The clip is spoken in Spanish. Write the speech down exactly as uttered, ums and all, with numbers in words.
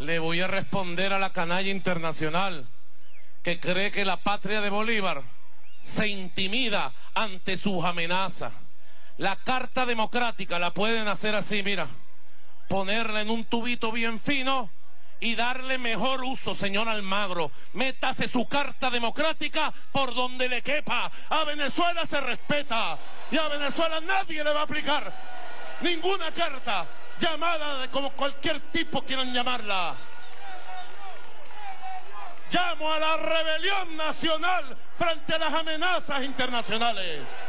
Le voy a responder a la canalla internacional que cree que la patria de Bolívar se intimida ante sus amenazas. La Carta Democrática la pueden hacer así, mira, ponerla en un tubito bien fino y darle mejor uso, señor Almagro. Métase su Carta Democrática por donde le quepa. A Venezuela se respeta y a Venezuela nadie le va a aplicar ninguna carta, llamada de como cualquier tipo quieran llamarla. Llamo a la rebelión nacional frente a las amenazas internacionales.